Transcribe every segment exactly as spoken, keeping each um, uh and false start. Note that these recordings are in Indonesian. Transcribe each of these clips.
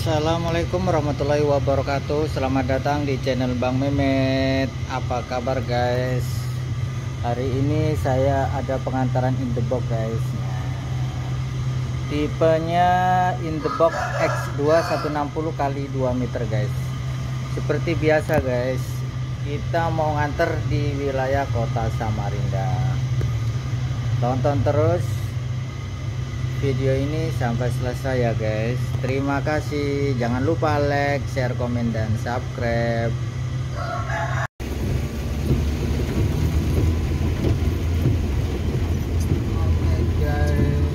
Assalamualaikum warahmatullahi wabarakatuh. Selamat datang di channel Bang Memet. Apa kabar guys? Hari ini saya ada pengantaran in the box guys. Nah, tipenya in the box X dua seratus enam puluh kali dua meter guys. Seperti biasa guys, kita mau nganter di wilayah kota Samarinda. Tonton terus video ini sampai selesai ya guys. Terima kasih. Jangan lupa like, share, komen, dan subscribe. Oke guys,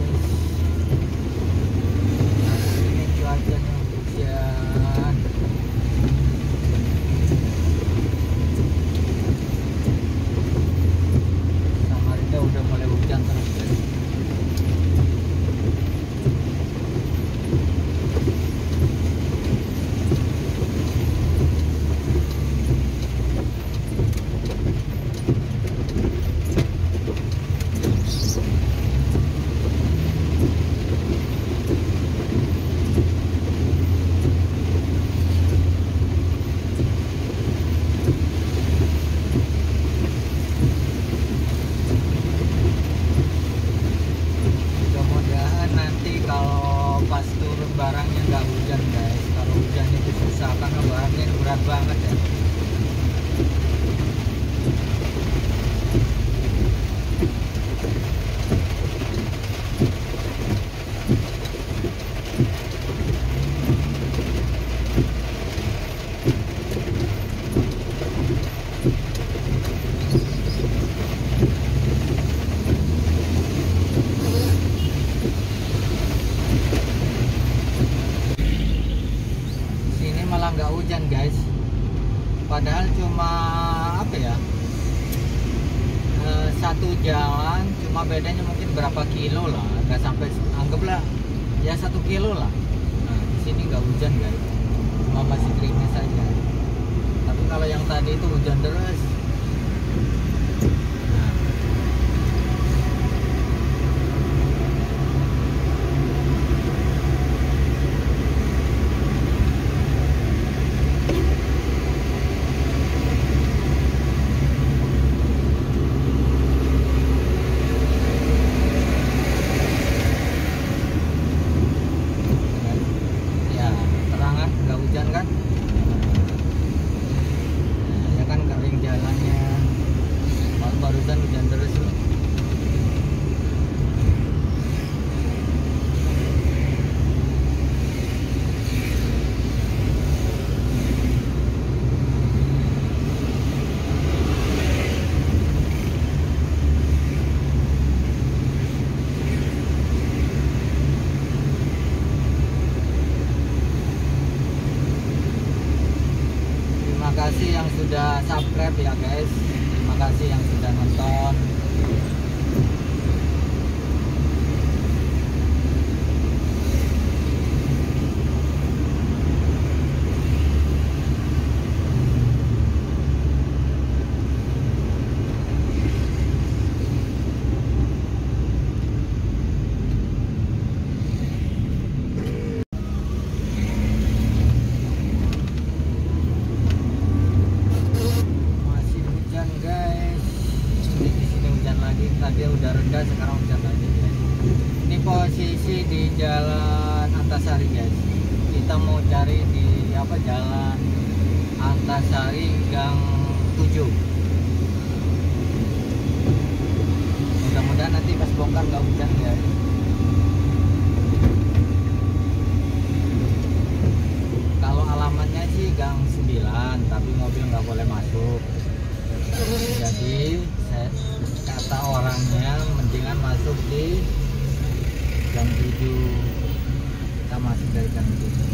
hari ini cuacanya hujan. Samarinda udah mulai hujan terus guys. Pas turun barangnya nggak hujan guys. Kalau hujan itu susah karena barangnya berat banget ya. Malah nggak hujan guys, padahal cuma apa ya, e, satu jalan, cuma bedanya mungkin berapa kilo lah, nggak sampai, anggaplah ya satu kilo lah. Nah di sini nggak hujan guys, cuma masih gerimis saja. Tapi kalau yang tadi itu hujan deras. Hujan kan, nah, ya kan kering jalannya. Barusan hujan terus loh. Terima kasih yang sudah subscribe ya guys. Terima kasih yang sudah nonton. Tadi udah reda, sekarang hujan lagi guys. Ini posisi di Jalan Antasari guys. Kita mau cari di apa, Jalan Antasari Gang tujuh. Mudah-mudahan nanti pas bongkar nggak hujan guys. Kalau alamatnya sih Gang sembilan, tapi mobil nggak boleh masuk. Jadi saya, kata orangnya mendingan masuk di Gang tujuh. Kita masuk dari Gang tujuh.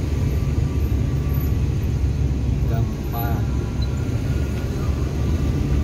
Gang empat.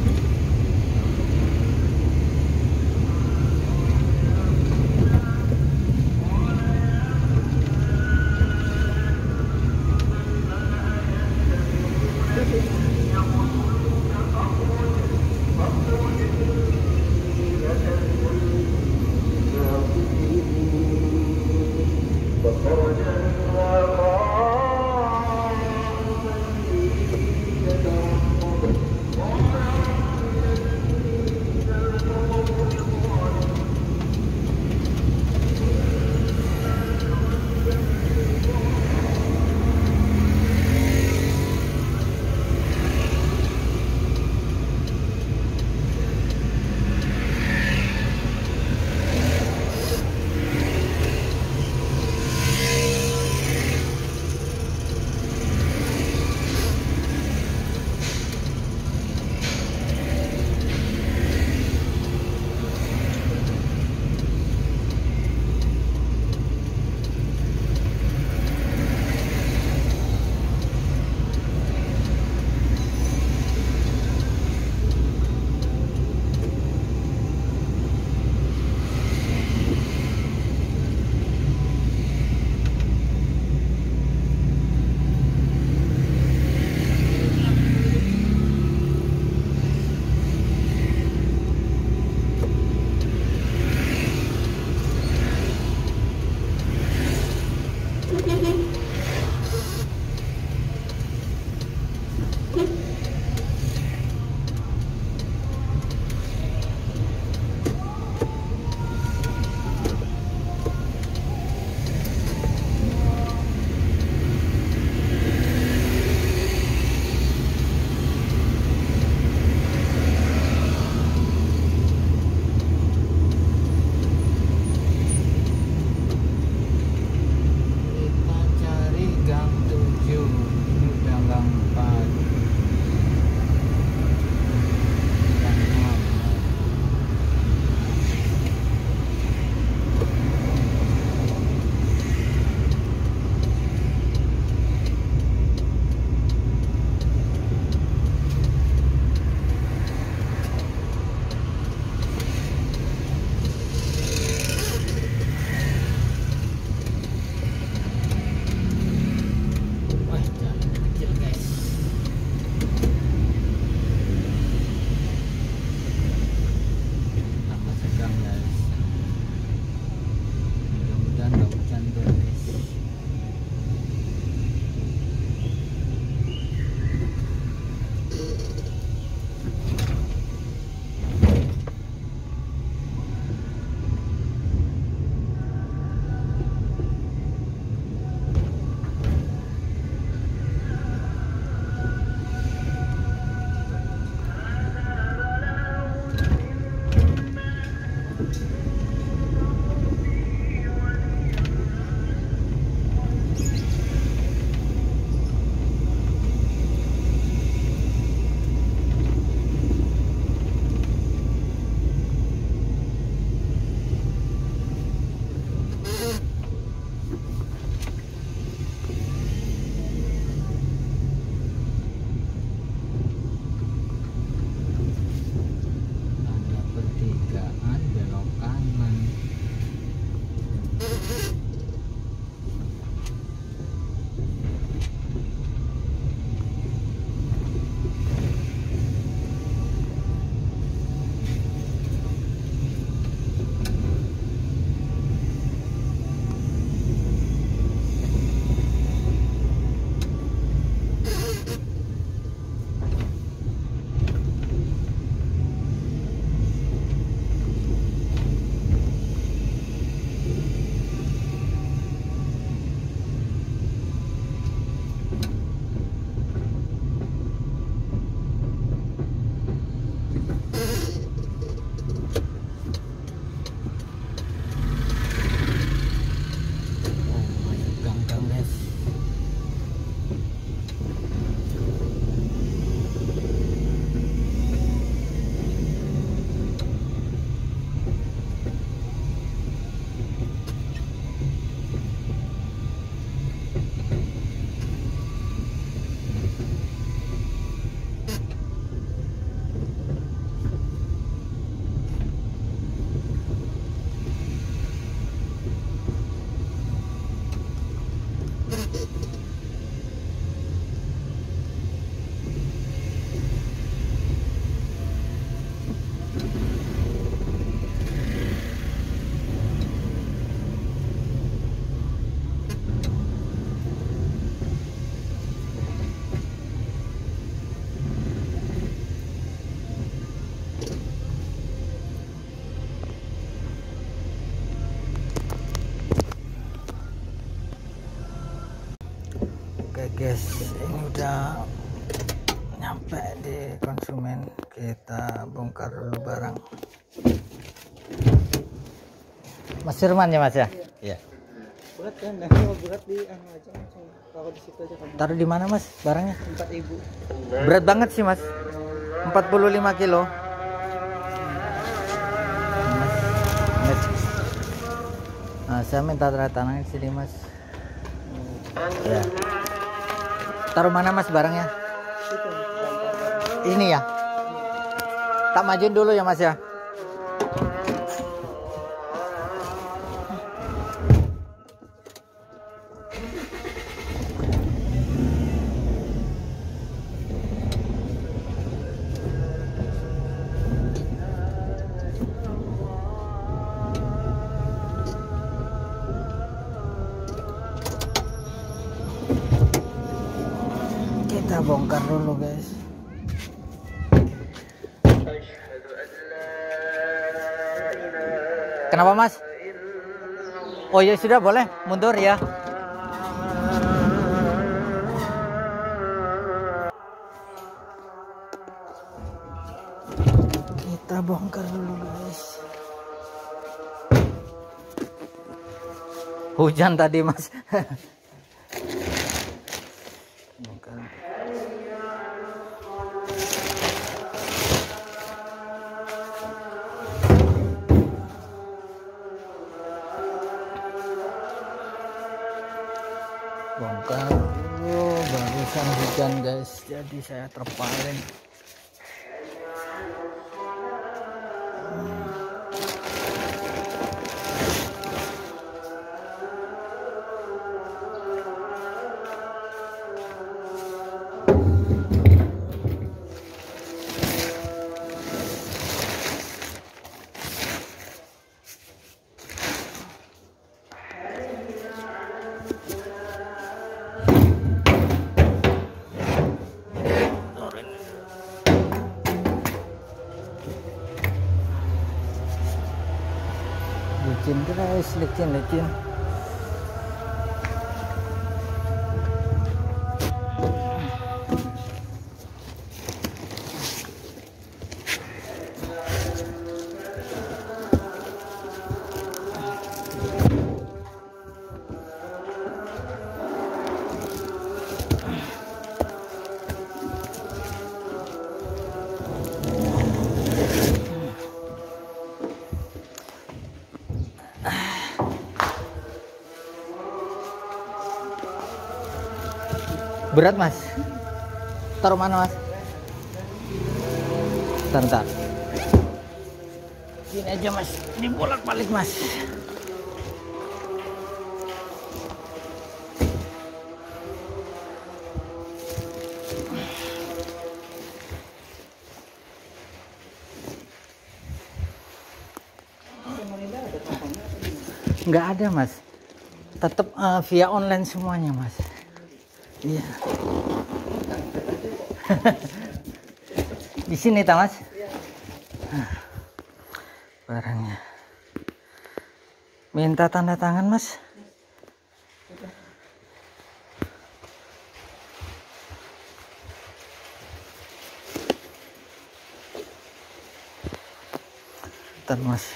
jalan guys. Oke guys, ini udah nyampe di konsumen. Kita bongkar dulu barang. Mas Firman ya mas ya? Iya. Berat kan? Nah, kalau berat di anu aja langsung taruh di situ aja kan. Taruh di mana mas barangnya? empat ribu. Berat banget sih mas. empat puluh lima kilo. Mas, nah, saya minta tanda tangan sini mas. Ya. Taruh mana mas barangnya? Ini ya. Tak majuin dulu ya mas ya. Kita bongkar dulu guys. Kenapa mas? Oh ya sudah boleh mundur ya. Kita bongkar dulu guys. Hujan tadi mas. Bongkar. Bongkar. Oh, barusan hujan guys, jadi saya terpaling. licin guys, licin licin. Berat mas, taruh mana mas? Bentar, bentar. Gini aja mas, dibolak balik mas. Nggak ada mas, tetap uh, via online semuanya mas. Iya. Di sini ta mas? Iya. Barangnya. Minta tanda tangan mas. Bentar mas.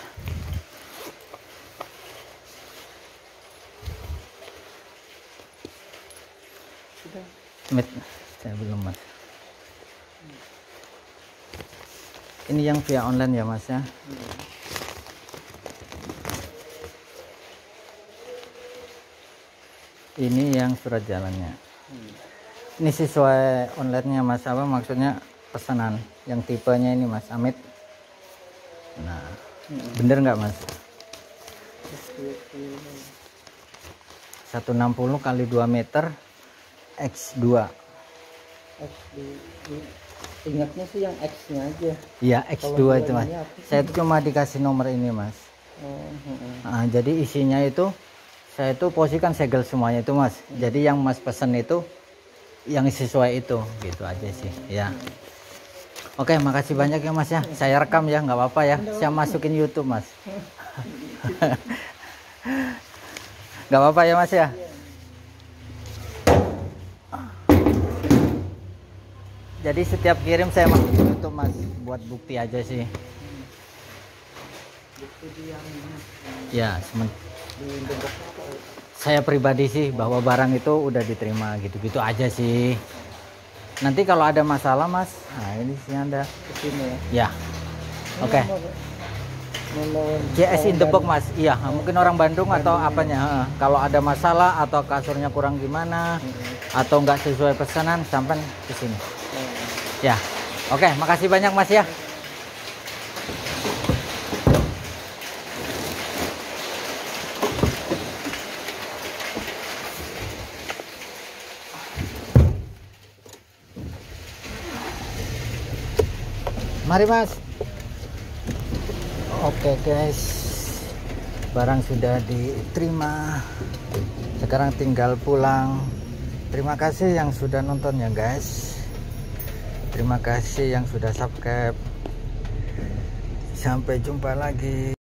Met, saya belum mas. Ini yang via online ya mas ya. Ini yang surat jalannya. Ini sesuai online-nya mas, apa maksudnya pesanan yang tipenya ini mas Amit. Nah, bener nggak mas? seratus enam puluh kali dua meter X dua. X dua. Ingatnya sih yang X-nya aja. Iya, X dua itu mas. Saya cuma dikasih nomor ini mas. Oh, nah, jadi isinya itu saya itu posisikan segel semuanya itu mas. Hmm. Jadi yang mas pesen itu yang sesuai itu, gitu aja sih. Ya. Oke, makasih banyak ya mas ya. Saya rekam ya, nggak apa-apa ya. Saya masukin YouTube mas. Nggak apa-apa ya mas ya. Jadi setiap kirim saya masukin YouTube mas, buat bukti aja sih. Ya, semen saya pribadi sih bahwa barang itu udah diterima gitu-gitu aja sih. Nanti kalau ada masalah mas, nah ini sih anda kesini ya. Ya, oke. Okay. C S in the box mas, iya mungkin orang Bandung atau apanya. Kalau ada masalah atau kasurnya kurang gimana atau nggak sesuai pesanan, sampai ke sini. Ya, oke, okay, makasih banyak mas ya. Mari mas. Oke guys, barang sudah diterima, sekarang tinggal pulang. Terima kasih yang sudah nonton ya guys, terima kasih yang sudah subscribe. Sampai jumpa lagi.